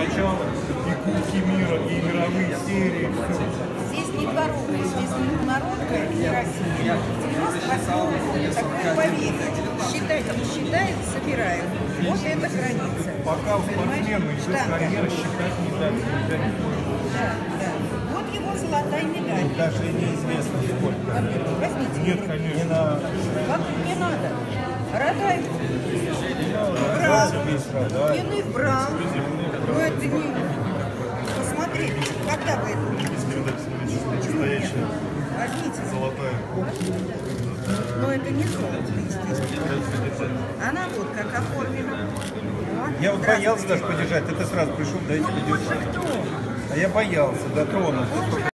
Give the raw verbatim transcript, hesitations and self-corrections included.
начала и Кубки мира, и мировые серии. Здесь не дворовая, здесь международная и Россия. девяносто восьмого года такое поверье. Считать не считают, собирают. Вот это граница. Пока у спортсмена идет карьера, считать не дать. Да, да. Вот его золотая медаль. Даже неизвестно сколько. Возьмите. Нет, конечно. Не на... Как не надо? Радаев брал. Иных брал. Но это не... Посмотрите, когда вы это увидите? Настоящая Возьмите. золотая. Но это не золото, естественно. Она вот как оформлена. Вот. Я вот боялся даже подержать. Ты сразу пришел, дайте видео. А я боялся дотронуться.